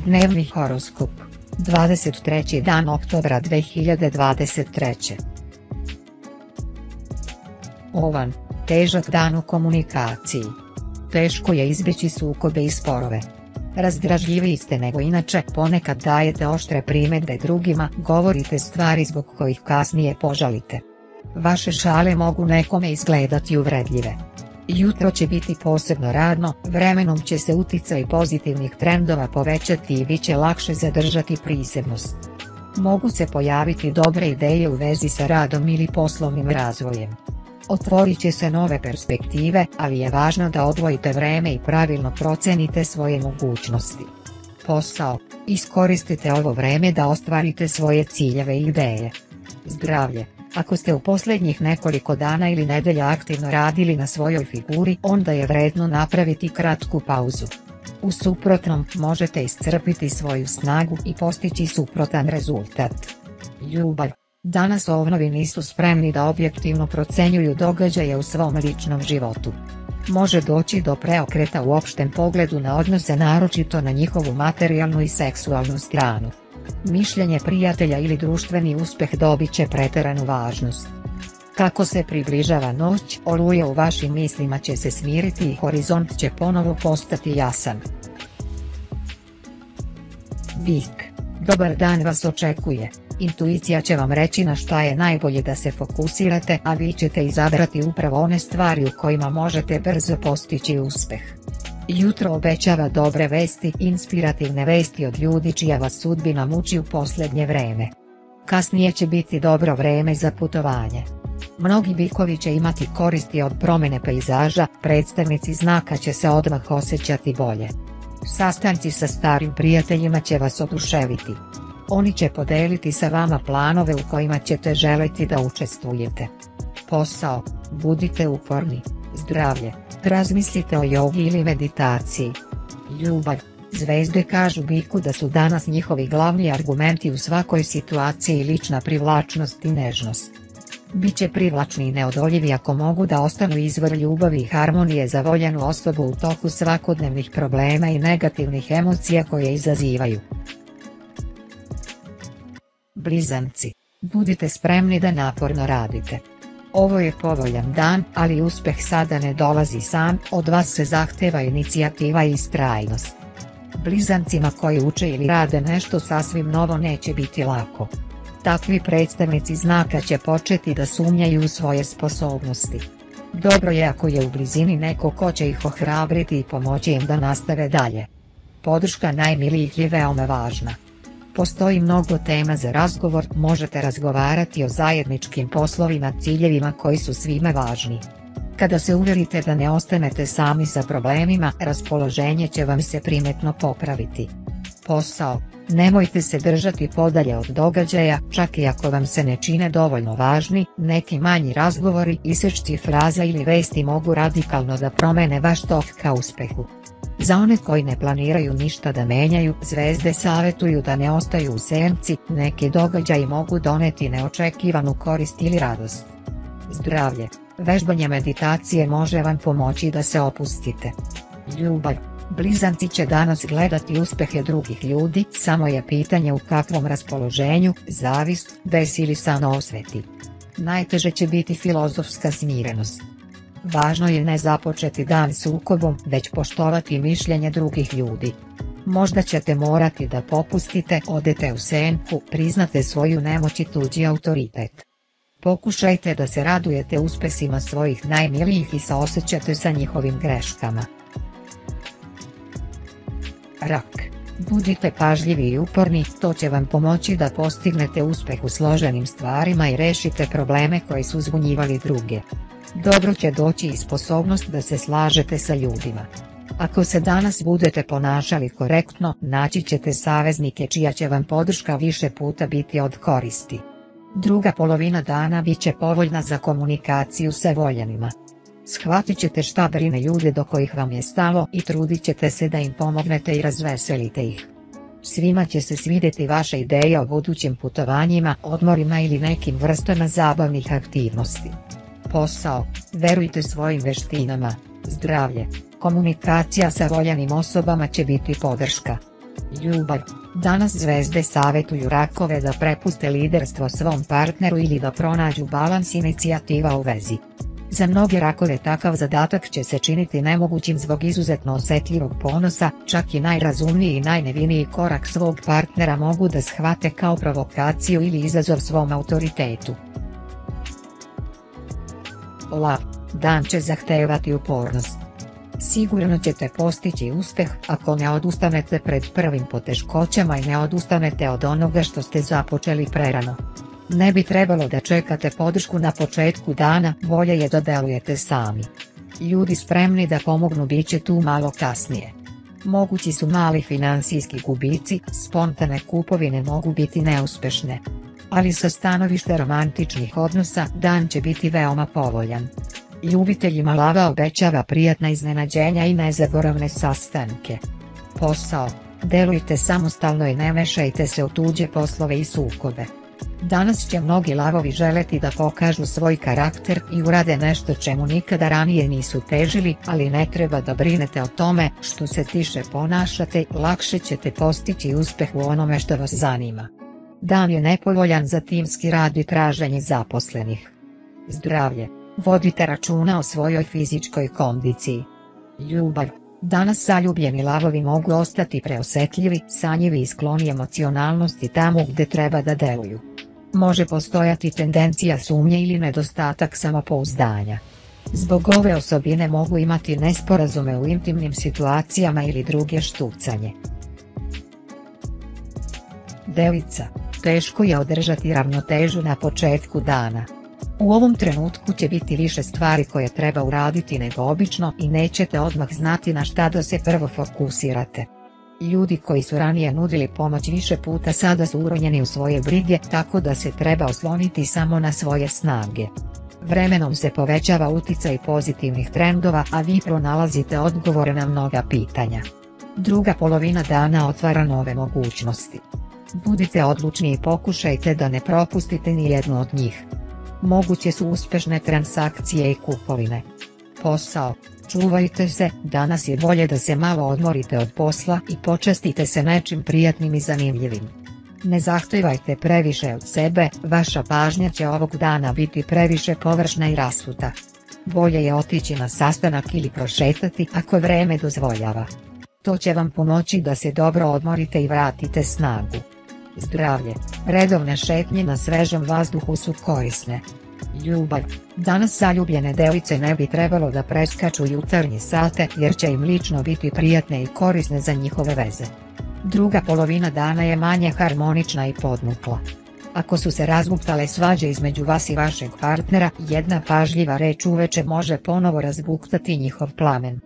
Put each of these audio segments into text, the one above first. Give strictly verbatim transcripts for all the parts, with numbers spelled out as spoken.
Dnevni horoskop, dvadeset treći dan oktobra dve hiljade dvadeset treće. Ovan, težak dan u komunikaciji. Teško je izbjeći sukobe i sporove. Razdražljiviji ste nego inače, ponekad dajete oštre primjedbe drugima, govorite stvari zbog kojih kasnije požalite. Vaše šale mogu nekome izgledati uvredljive. Jutro će biti posebno radno, vremenom će se utjecaj pozitivnih trendova povećati i bit će lakše zadržati prisebnost. Mogu se pojaviti dobre ideje u vezi sa radom ili poslovnim razvojem. Otvorit će se nove perspektive, ali je važno da odvojite vreme i pravilno procenite svoje mogućnosti. Posao, iskoristite ovo vreme da ostvarite svoje ciljeve i ideje. Zdravlje. Ako ste u posljednjih nekoliko dana ili nedelja aktivno radili na svojoj figuri, onda je vredno napraviti kratku pauzu. U suprotnom, možete iscrpiti svoju snagu i postići suprotan rezultat. Ljubav. Danas ovnovi nisu spremni da objektivno procenjuju događaje u svom ličnom životu. Može doći do preokreta u opštem pogledu na odnose, naročito na njihovu materijalnu i seksualnu stranu. Mišljenje prijatelja ili društveni uspjeh dobit će pretjeranu važnost. Kako se približava noć, oluja u vašim mislima će se smiriti i horizont će ponovo postati jasan. Bik. Dobar dan vas očekuje. Intuicija će vam reći na šta je najbolje da se fokusirate, a vi ćete izabrati upravo one stvari u kojima možete brzo postići uspjeh. Jutro obećava dobre vesti, inspirativne vesti od ljudi čija vas sudbina muči u posljednje vrijeme. Kasnije će biti dobro vrijeme za putovanje. Mnogi bikovi će imati koristi od promjene pejzaža, predstavnici znaka će se odmah osjećati bolje. Sastanci sa starim prijateljima će vas oduševiti. Oni će podeliti sa vama planove u kojima ćete želiti da učestvujete. Posao, budite uporni. Zdravlje, razmislite o jogi ili meditaciji. Ljubav, zvezde kažu biku da su danas njihovi glavni argumenti u svakoj situaciji lična privlačnost i nežnost. Biće privlačni i neodoljivi ako mogu da ostanu izvor ljubavi i harmonije za voljenu osobu u toku svakodnevnih problema i negativnih emocija koje izazivaju. Blizanci, budite spremni da naporno radite. Ovo je povoljan dan, ali uspjeh sada ne dolazi sam, od vas se zahteva inicijativa i istrajnost. Blizancima koji uče ili rade nešto sasvim novo neće biti lako. Takvi predstavnici znaka će početi da sumnjaju u svoje sposobnosti. Dobro je ako je u blizini neko ko će ih ohrabriti i pomoći im da nastave dalje. Podrška najmilijih je veoma važna. Postoji mnogo tema za razgovor, možete razgovarati o zajedničkim poslovima, ciljevima koji su svima važni. Kada se uvjerite da ne ostanete sami sa problemima, raspoloženje će vam se primjetno popraviti. Posao, nemojte se držati podalje od događaja, čak i ako vam se ne čine dovoljno važni, neki manji razgovori, isječci fraza ili vesti mogu radikalno da promene vaš tok ka uspjehu. Za one koji ne planiraju ništa da menjaju, zvezde savjetuju da ne ostaju u senci, neki događaji mogu doneti neočekivanu korist ili radost. Zdravlje, vežbanje meditacije može vam pomoći da se opustite. Ljubav, blizanci će danas gledati uspjehe drugih ljudi, samo je pitanje u kakvom raspoloženju, zavist, bes ili samoosveti. Najteže će biti filozofska smirenost. Važno je ne započeti dan sukobom, već poštovati mišljenje drugih ljudi. Možda ćete morati da popustite, odete u senku, priznate svoju nemoć i tuđi autoritet. Pokušajte da se radujete uspjesima svojih najmilijih i saosjećate sa njihovim greškama. Rak, budite pažljivi i uporni, to će vam pomoći da postignete uspjeh u složenim stvarima i rešite probleme koji su zbunjivali druge. Dobro će doći i sposobnost da se slažete sa ljudima. Ako se danas budete ponašali korektno, naći ćete saveznike čija će vam podrška više puta biti od koristi. Druga polovina dana bit će povoljna za komunikaciju sa voljenima. Shvatit ćete šta brine ljude do kojih vam je stalo i trudit ćete se da im pomognete i razveselite ih. Svima će se svidjeti vaše ideje o budućim putovanjima, odmorima ili nekim vrstama zabavnih aktivnosti. Posao, verujte svojim veštinama. Zdravlje, komunikacija sa voljenim osobama će biti podrška. Ljubav. Danas zvezde savjetuju rakove da prepuste liderstvo svom partneru ili da pronađu balans inicijativa u vezi. Za mnoge rakove takav zadatak će se činiti nemogućim zbog izuzetno osjetljivog ponosa, čak i najrazumniji i najneviniji korak svog partnera mogu da shvate kao provokaciju ili izazov svom autoritetu. Lav. Dan će zahtevati upornost. Sigurno ćete postići uspjeh ako ne odustanete pred prvim poteškoćama i ne odustanete od onoga što ste započeli prerano. Ne bi trebalo da čekate podršku na početku dana, bolje je da delujete sami. Ljudi spremni da pomognu bit će tu malo kasnije. Mogući su mali financijski gubici, spontane kupovine mogu biti neuspešne. Ali sa stanovišta romantičnih odnosa dan će biti veoma povoljan. Ljubiteljima lava obećava prijatna iznenađenja i nezaboravne sastanke. Posao. Delujte samostalno i ne mešajte se u tuđe poslove i sukobe. Danas će mnogi lavovi želeti da pokažu svoj karakter i urade nešto čemu nikada ranije nisu težili, ali ne treba da brinete o tome, što se tiše ponašate, lakše ćete postići uspjeh u onome što vas zanima. Dan je nepovoljan za timski rad i traženje zaposlenih. Zdravlje. Vodite računa o svojoj fizičkoj kondiciji. Ljubav. Danas zaljubljeni lavovi mogu ostati preosjetljivi, sanjivi i skloni emocionalnosti tamo gdje treba da deluju. Može postojati tendencija sumnje ili nedostatak samopouzdanja. Zbog ove osobine mogu imati nesporazume u intimnim situacijama ili druge štucanje. Devica. Teško je održati ravnotežu na početku dana. U ovom trenutku će biti više stvari koje treba uraditi nego obično i nećete odmah znati na šta da se prvo fokusirate. Ljudi koji su ranije nudili pomoć više puta sada su uronjeni u svoje brige, tako da se treba osloniti samo na svoje snage. Vremenom se povećava uticaj pozitivnih trendova, a vi pronalazite odgovore na mnoga pitanja. Druga polovina dana otvara nove mogućnosti. Budite odlučni i pokušajte da ne propustite ni jednu od njih. Moguće su uspješne transakcije i kupovine. Posao. Čuvajte se, danas je bolje da se malo odmorite od posla i počastite se nečim prijatnim i zanimljivim. Ne zahtijevajte previše od sebe, vaša pažnja će ovog dana biti previše površna i rasuta. Bolje je otići na sastanak ili prošetati ako vreme dozvoljava. To će vam pomoći da se dobro odmorite i vratite snagu. Zdravlje. Redovne šetnje na svežem vazduhu su korisne. Ljubav. Danas zaljubljene device ne bi trebalo da preskaču jutarnje sate jer će im lično biti prijatne i korisne za njihove veze. Druga polovina dana je manje harmonična i podmukla. Ako su se razbuktale svađe između vas i vašeg partnera, jedna pažljiva reč uveče može ponovo razbuktati njihov plamen.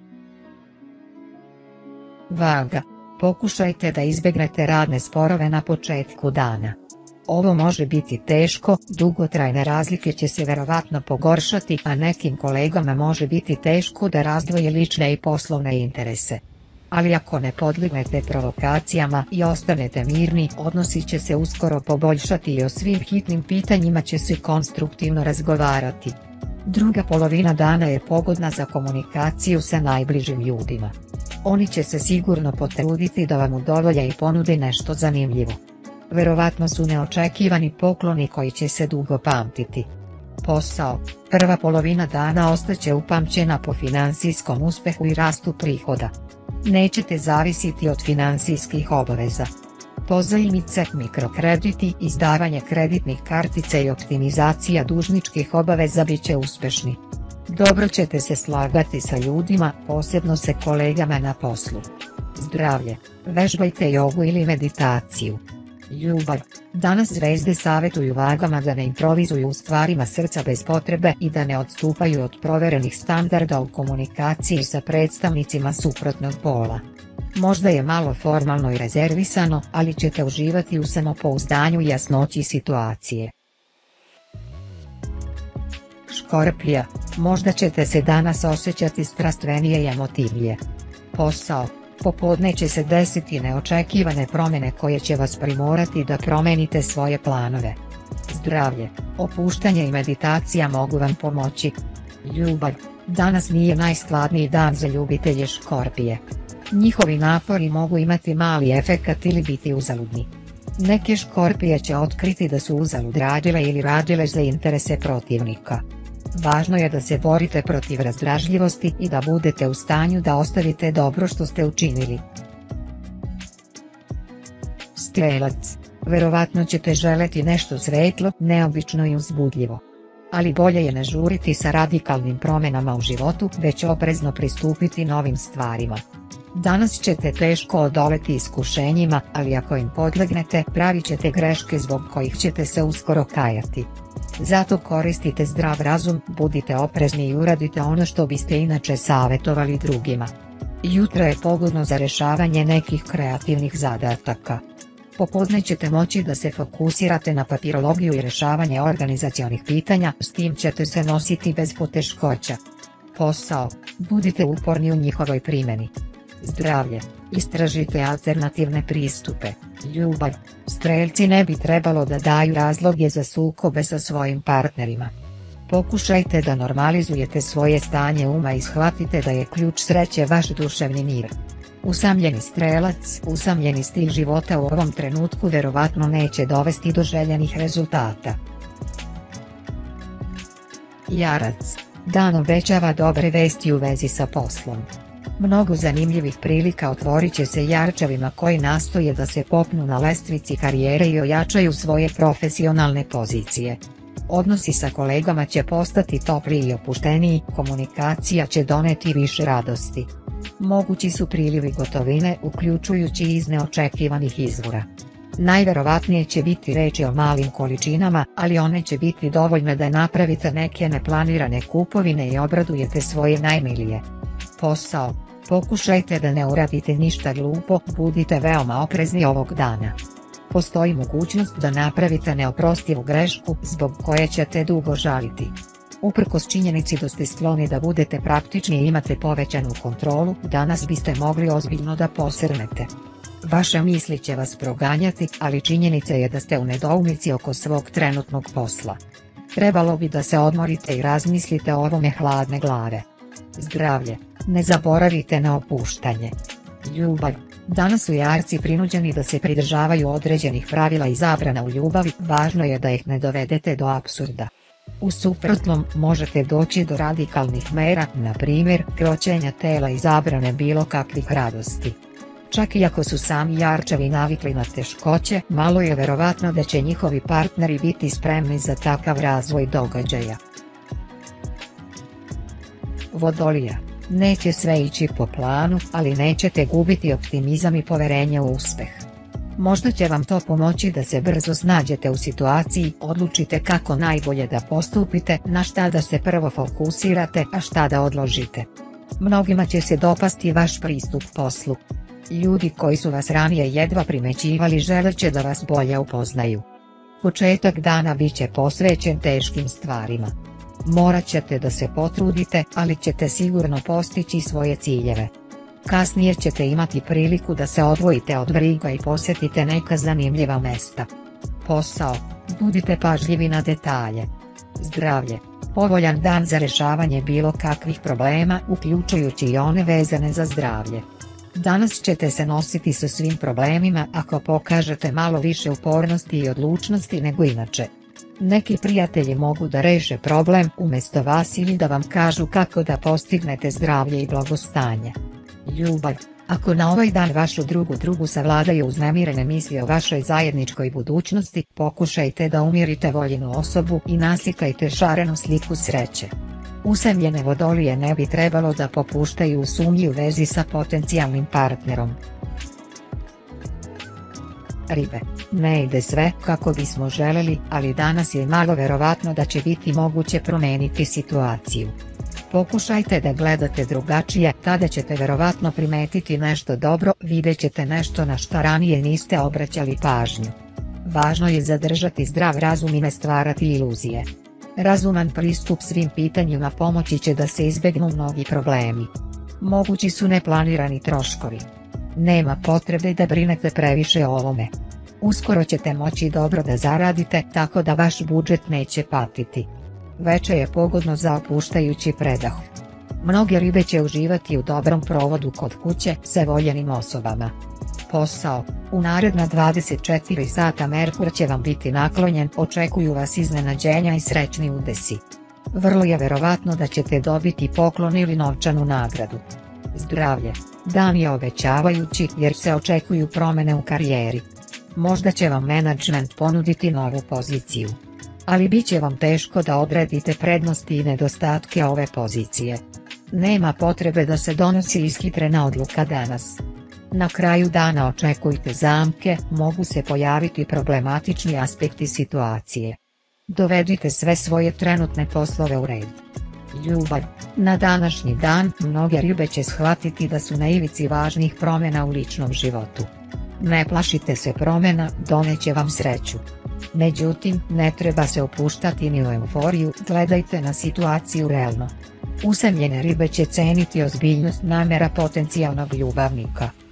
Vaga. Pokušajte da izbjegnete radne sporove na početku dana. Ovo može biti teško, dugotrajne razlike će se verovatno pogoršati, a nekim kolegama može biti teško da razdvoje lične i poslovne interese. Ali ako ne podlignete provokacijama i ostanete mirni, odnosi će se uskoro poboljšati i o svim hitnim pitanjima će se konstruktivno razgovarati. Druga polovina dana je pogodna za komunikaciju sa najbližim ljudima. Oni će se sigurno potruditi da vam udovolje i ponude nešto zanimljivo. Verovatno su neočekivani pokloni koji će se dugo pamtiti. Posao. Prva polovina dana ostaće upamćena po financijskom uspjehu i rastu prihoda. Nećete zavisiti od financijskih obaveza. Pozajmice, mikrokrediti, izdavanje kreditnih kartica i optimizacija dužničkih obaveza bit će uspješni. Dobro ćete se slagati sa ljudima, posebno se kolegama na poslu. Zdravlje. Vežbajte jogu ili meditaciju. Ljubav. Danas zvezde savjetuju vagama da ne improvizuju u stvarima srca bez potrebe i da ne odstupaju od proverenih standarda u komunikaciji sa predstavnicima suprotnog pola. Možda je malo formalno i rezervisano, ali ćete uživati u samopouzdanju i jasnoći situacije. Škorpija. Možda ćete se danas osjećati strastvenije i emotivnije. Posao. Popodne će se desiti neočekivane promjene koje će vas primorati da promenite svoje planove. Zdravlje. Opuštanje i meditacija mogu vam pomoći. Ljubav. Danas nije najskladniji dan za ljubitelje Škorpije. Njihovi napori mogu imati mali efekat ili biti uzaludni. Neke škorpije će otkriti da su uzalud radile ili radile za interese protivnika. Važno je da se borite protiv razdražljivosti i da budete u stanju da ostavite dobro što ste učinili. Strelac, verovatno ćete želeti nešto svetlo, neobično i uzbudljivo. Ali bolje je ne žuriti sa radikalnim promjenama u životu, već oprezno pristupiti novim stvarima. Danas ćete teško odoleti iskušenjima, ali ako im podlegnete, pravit ćete greške zbog kojih ćete se uskoro kajati. Zato koristite zdrav razum, budite oprezni i uradite ono što biste inače savjetovali drugima. Jutro je pogodno za rješavanje nekih kreativnih zadataka. Popodne ćete moći da se fokusirate na papirologiju i rješavanje organizacionih pitanja, s tim ćete se nositi bez poteškoća. Posao, budite uporni u njihovoj primjeni. Zdravlje, istražite alternativne pristupe. Ljubav, strelci ne bi trebalo da daju razloge za sukobe sa svojim partnerima. Pokušajte da normalizujete svoje stanje uma i shvatite da je ključ sreće vaš duševni mir. Usamljeni strelac, usamljeni stil života u ovom trenutku verovatno neće dovesti do željenih rezultata. Jarac, dan obećava dobre vesti u vezi sa poslom. Mnogo zanimljivih prilika otvorit će se jarčevima koji nastoje da se popnu na lestvici karijere i ojačaju svoje profesionalne pozicije. Odnosi sa kolegama će postati topliji i opušteniji, komunikacija će doneti više radosti. Mogući su prilivi gotovine, uključujući iz neočekivanih izvora. Najverovatnije će biti reči o malim količinama, ali one će biti dovoljne da napravite neke neplanirane kupovine i obradujete svoje najmilije. Posao, pokušajte da ne uradite ništa glupo, budite veoma oprezni ovog dana. Postoji mogućnost da napravite neoprostivu grešku zbog koje ćete dugo žaliti. Uprkos činjenici da ste skloni da budete praktični i imate povećanu kontrolu, danas biste mogli ozbiljno da posrnete. Vaše misli će vas proganjati, ali činjenica je da ste u nedoumici oko svog trenutnog posla. Trebalo bi da se odmorite i razmislite o ovome hladne glave. Zdravlje, ne zaboravite na opuštanje. Ljubav, danas su jarci prinuđeni da se pridržavaju određenih pravila i zabrana u ljubavi, važno je da ih ne dovedete do apsurda. U suprotnom, možete doći do radikalnih mera, na primjer, kroćenja tela i zabrane bilo kakvih radosti. Čak i ako su sami jarčevi navikli na teškoće, malo je verovatno da će njihovi partneri biti spremni za takav razvoj događaja. Vodolija, neće sve ići po planu, ali nećete gubiti optimizam i poverenje u uspeh. Možda će vam to pomoći da se brzo snađete u situaciji, odlučite kako najbolje da postupite, na šta da se prvo fokusirate, a šta da odložite. Mnogima će se dopasti vaš pristup poslu. Ljudi koji su vas ranije jedva primećivali želit će da vas bolje upoznaju. Početak dana bit će posvećen teškim stvarima. Morat ćete da se potrudite, ali ćete sigurno postići svoje ciljeve. Kasnije ćete imati priliku da se odvojite od briga i posjetite neka zanimljiva mesta. Posao, budite pažljivi na detalje. Zdravlje, povoljan dan za rješavanje bilo kakvih problema, uključujući i one vezane za zdravlje. Danas ćete se nositi sa svim problemima ako pokažete malo više upornosti i odlučnosti nego inače. Neki prijatelji mogu da reše problem umjesto vas ili da vam kažu kako da postignete zdravlje i blagostanje. Ljubav, ako na ovaj dan vašu drugu drugu savladaju uznemirene misli o vašoj zajedničkoj budućnosti, pokušajte da umirite voljenu osobu i naslikajte šarenu sliku sreće. Usamljene vodolije ne bi trebalo da popuštaju u sumnji u vezi sa potencijalnim partnerom. Ribe, ne ide sve kako bismo želeli, ali danas je malo verovatno da će biti moguće promeniti situaciju. Pokušajte da gledate drugačije, tada ćete verovatno primetiti nešto dobro, vidjet ćete nešto na šta ranije niste obraćali pažnju. Važno je zadržati zdrav razum i ne stvarati iluzije. Razuman pristup svim pitanjima pomoći će da se izbjegnu mnogi problemi. Mogući su neplanirani troškovi. Nema potrebe da brinete previše o ovome. Uskoro ćete moći dobro da zaradite, tako da vaš budžet neće patiti. Veče je pogodno za opuštajući predah. Mnoge ribe će uživati u dobrom provodu kod kuće sa voljenim osobama. Posao, u naredna dvadeset četiri sata Merkur će vam biti naklonjen, očekuju vas iznenađenja i srećni udesi. Vrlo je verovatno da ćete dobiti poklon ili novčanu nagradu. Zdravlje, dan je obećavajući jer se očekuju promjene u karijeri. Možda će vam menadžment ponuditi novu poziciju. Ali bit će vam teško da odredite prednosti i nedostatke ove pozicije. Nema potrebe da se donosi ishitrena odluka danas. Na kraju dana očekujte zamke, mogu se pojaviti problematični aspekti situacije. Dovedite sve svoje trenutne poslove u red. Ljubav, na današnji dan mnoge ribe će shvatiti da su na ivici važnih promjena u ličnom životu. Ne plašite se promjena, doneće vam sreću. Međutim, ne treba se opuštati ni u euforiju, gledajte na situaciju realno. Usamljene ribe će ceniti ozbiljnost namjera potencijalnog ljubavnika.